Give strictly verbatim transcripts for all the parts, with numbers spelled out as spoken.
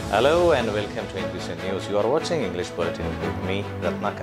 Hello and welcome to N B C News. You are watching English Bulletin with me, Ratnakar.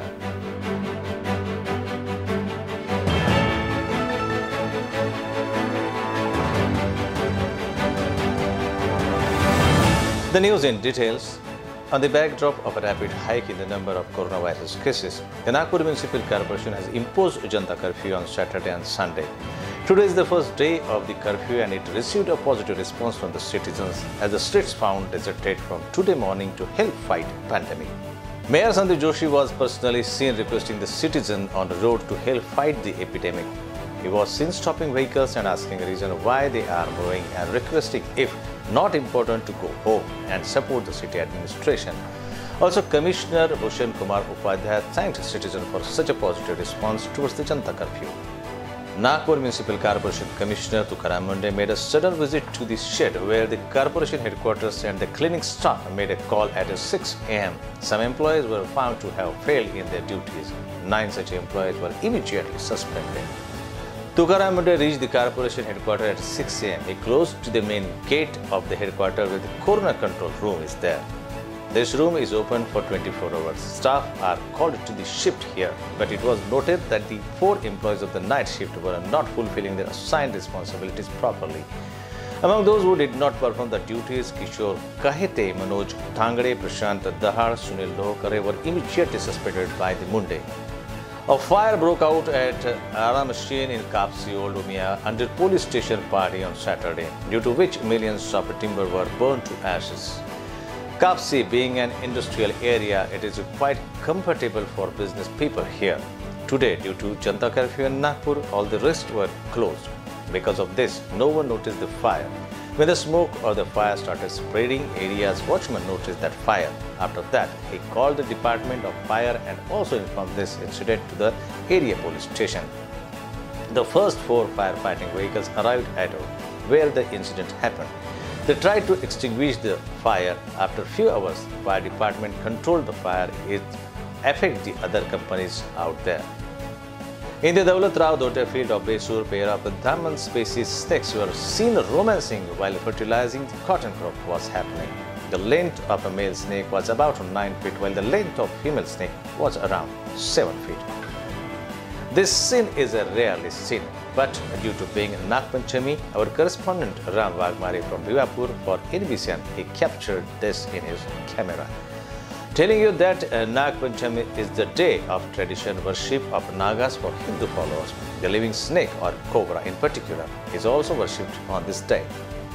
The news in details. On the backdrop of a rapid hike in the number of coronavirus cases, the Nagpur Municipal Corporation has imposed Janta curfew on Saturday and Sunday. Today is the first day of the curfew and it received a positive response from the citizens as the streets found deserted from today morning to help fight pandemic. Mayor Sandeep Joshi was personally seen requesting the citizens on the road to help fight the epidemic. He was seen stopping vehicles and asking a reason why they are moving and requesting, if not important, to go home and support the city administration. Also, Commissioner Bhushan Kumar Upadhyay thanked citizens for such a positive response towards the Janta curfew. Nagpur Municipal Corporation Commissioner Tukaram Munde made a sudden visit to the shed where the corporation headquarters and the cleaning staff made a call at six A M Some employees were found to have failed in their duties. Nine such employees were immediately suspended. Tukaram Munde reached the corporation headquarters at six A M He closed to the main gate of the headquarters where the corona control room is there. This room is open for twenty-four hours. Staff are called to the shift here, but it was noted that the four employees of the night shift were not fulfilling their assigned responsibilities properly. Among those who did not perform the duties, Kishore Kahete, Manoj Thangade, Prashant Dahar, Sunil Lohkare were immediately suspended by the Munde. A fire broke out at Ara Machine in Kapsi, Old Umia, under police station party on Saturday, due to which millions of timber were burned to ashes. Kapsi being an industrial area, it is quite comfortable for business people here. Today, due to Janta curfew in Nagpur, all the rest were closed. Because of this, no one noticed the fire. When the smoke or the fire started spreading, area's watchman noticed that fire. After that, he called the Department of Fire and also informed this incident to the area police station. The first four firefighting vehicles arrived at where the incident happened. They tried to extinguish the fire. After a few hours, the fire department controlled the fire. It affected the other companies out there. In the Daulat Rao Dote field of Besur, Pera, Daman species snakes were seen romancing while fertilizing the cotton crop was happening. The length of a male snake was about nine feet, while the length of female snake was around seven feet. This scene is a rarely seen, but due to being Nag Panchami, our correspondent Ram Wagmare from Bivapur for N B C N, he captured this in his camera, telling you that uh, Nag Panchami is the day of traditional worship of Nagas for Hindu followers. The living snake, or cobra in particular, is also worshipped on this day.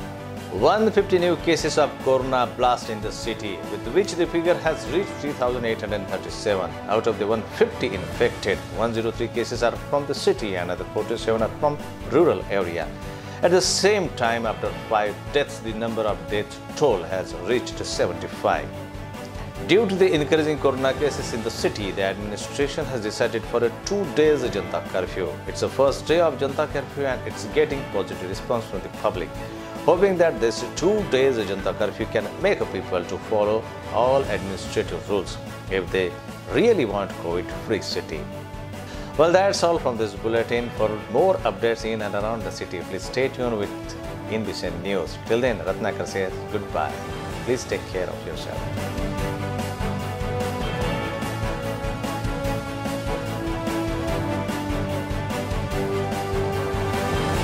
one hundred fifty new cases of corona blast in the city, with which the figure has reached three thousand eight hundred thirty-seven. Out of the one hundred fifty infected, one hundred three cases are from the city and another forty-seven are from rural area. At the same time, after five deaths, the number of death toll has reached seventy-five. Due to the increasing corona cases in the city, the administration has decided for a two days Janta curfew. It's the first day of Janta curfew and it's getting positive response from the public, hoping that this two days Janta curfew can make people to follow all administrative rules if they really want COVID-free city. Well, that's all from this bulletin. For more updates in and around the city, please stay tuned with N B C News. Till then, Ratnakar says goodbye. Please take care of yourself.